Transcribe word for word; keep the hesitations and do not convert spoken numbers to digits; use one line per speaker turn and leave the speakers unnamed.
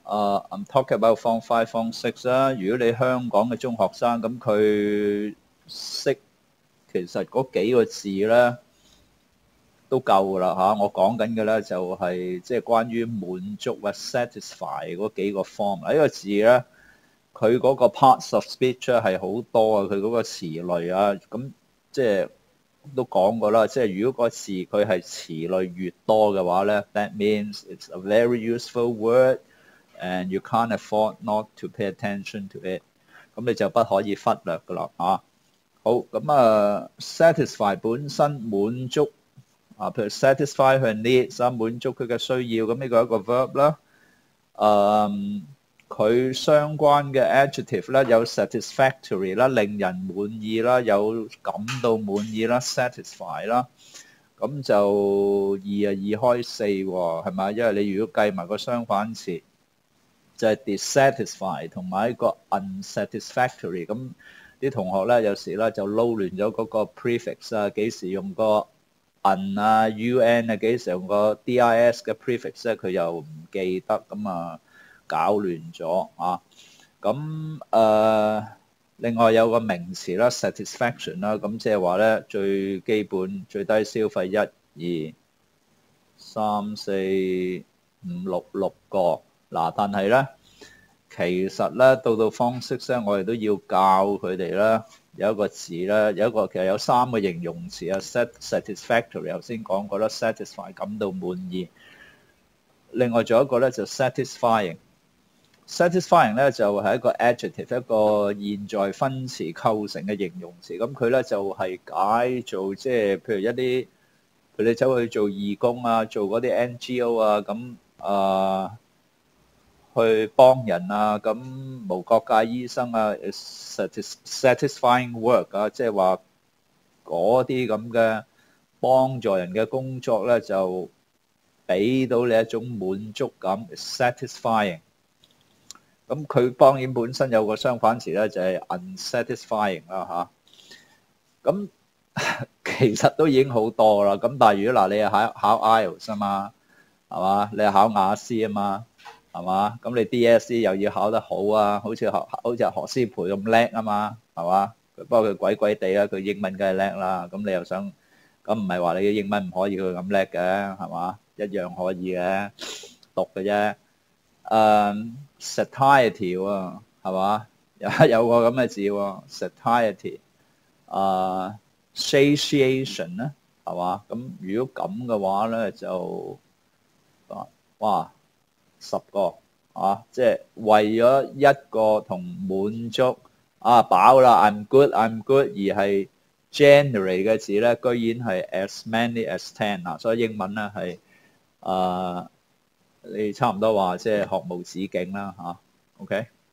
誒，I'm talking about Form Five、Form Six 啦。如果你香港嘅中學生，咁佢識其實嗰幾個字咧都夠㗎啦嚇。我講緊嘅咧就係即係關於滿足啊 satisfy 嗰幾個 form。呢個字咧，佢嗰個 parts of speech 咧係好多啊，佢嗰個詞類啊，咁即係都講過啦。即係如果個字佢係詞類越多嘅話咧 ，that means it's a very useful word。And you can't afford not to pay attention to it， 咁你就不可以忽略噶啦嚇。好，咁啊 satisfy 本身滿足啊，譬如 satisfy her needs 啊，滿足佢嘅需要，咁呢個係一個 verb 啦。誒，佢相關嘅 adjective 咧有 satisfactory 啦，令人滿意啦，有感到滿意啦 ，satisfy 啦。咁就二啊二開四喎，係咪？因為你如果計埋個相反詞。就係 dissatisfied 同埋一個 unsatisfactory， 咁啲同學咧有時咧就撈亂咗嗰個 prefix 啊，幾時用個 un 啊 un 啊，幾時用個 dis 嘅 prefix 咧，佢又唔記得，咁啊搞亂咗啊。咁誒、呃，另外有個名詞啦 satisfaction 啦，咁即係話咧最基本最低消費一、二、三、四、五、六六個。嗱，但係咧，其實咧到到方式咧，我哋都要教佢哋咧有一個字咧，有一個其實有三個形容詞啊 ，satisfactory 頭先講過啦 ，satisfy 感到滿意。另外仲有一個咧就 satisfying，satisfying 咧就係一個 adjective， 一個現在分詞構成嘅形容詞。咁佢咧就係解做即係譬如一啲，譬如你走去做義工啊，做嗰啲 N G O 啊，咁啊。去幫人啊，咁無國界醫生啊 ，satisfying work 啊，即係話嗰啲咁嘅幫助人嘅工作咧，就俾到你一種滿足感 ，satisfying。咁佢當然本身有個相反詞咧，就係 unsatisfying 啦嚇。咁其實都已經好多啦。咁但係如果嗱，你係考考 I E L T S 啊嘛，係嘛？你係考雅思啊嘛。係嘛？咁你 D S E 又要考得好啊，好似學好似何詩蓓咁叻啊嘛，係嘛？不過佢鬼鬼地啦，佢英文梗係叻啦。咁你又想，咁唔係話你嘅英文唔可以佢咁叻嘅，係嘛？一樣可以嘅，讀嘅啫。誒 ，satiety 喎，係嘛？有有個咁嘅字喎 ，satiety。誒 ，satiation 咧，係嘛？咁如果咁嘅話咧，就哇〜十個啊，即係為咗一個同滿足啊飽啦 ，I'm good I'm good 而係 generate 嘅字咧，居然係 as many as ten 啊，所以英文咧係誒你差唔多話即係學無止境啦嚇 ，OK。